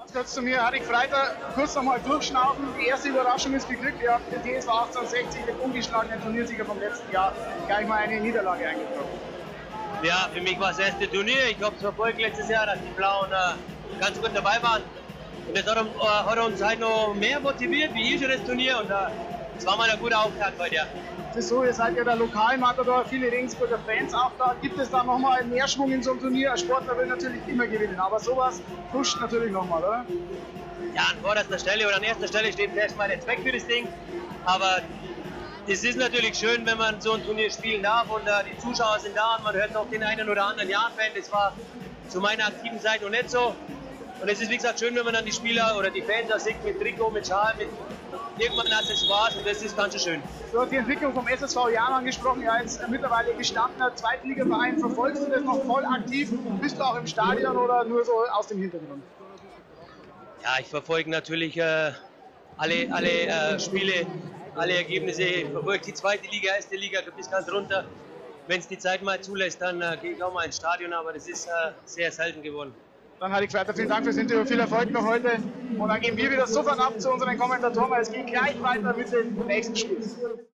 Kurz zu mir, Harry Freiter, kurz nochmal durchschnaufen. Die erste Überraschung ist geglückt. Ihr habt den TSV 1860, den ungeschlagenen Turniersieger vom letzten Jahr, gleich mal eine Niederlage eingetroffen. Ja, für mich war das erste Turnier. Ich habe es verfolgt letztes Jahr, dass die Blauen ganz gut dabei waren. Und das hat uns halt noch mehr motiviert wie ich schon das Turnier. Und das war mal ein guter Auftakt heute. Ja. Es ist so, ihr seid ja der Lokalmatador, viele Regensburger Fans auch da. Gibt es da nochmal mehr Schwung in so einem Turnier? Ein Sportler will natürlich immer gewinnen, aber sowas pusht natürlich nochmal, oder? Ja, an vorderster Stelle oder an erster Stelle steht erstmal der Zweck für das Ding. Aber es ist natürlich schön, wenn man so ein Turnier spielen darf und die Zuschauer sind da und man hört noch den einen oder anderen Ja-Fan. Das war zu meiner aktiven Zeit noch nicht so. Und es ist wie gesagt schön, wenn man dann die Spieler oder die Fans da sieht mit Trikot, mit Schal, mit irgendwann hat es Spaß und das ist ganz schön schön. Du hast die Entwicklung vom SSV Jahn angesprochen, ja jetzt mittlerweile gestandener Zweitligaverein. Verfolgst du das noch voll aktiv? Bist du auch im Stadion oder nur so aus dem Hintergrund? Ja, ich verfolge natürlich alle Spiele, alle Ergebnisse. Ich verfolge die zweite Liga, erste Liga bis ganz runter. Wenn es die Zeit mal zulässt, dann gehe ich auch mal ins Stadion, aber das ist sehr selten geworden. Dann Harry Freiter, vielen Dank fürs Interview, viel Erfolg noch heute. Und dann gehen wir wieder sofort ab zu unseren Kommentatoren, weil es geht gleich weiter mit dem nächsten Spiel.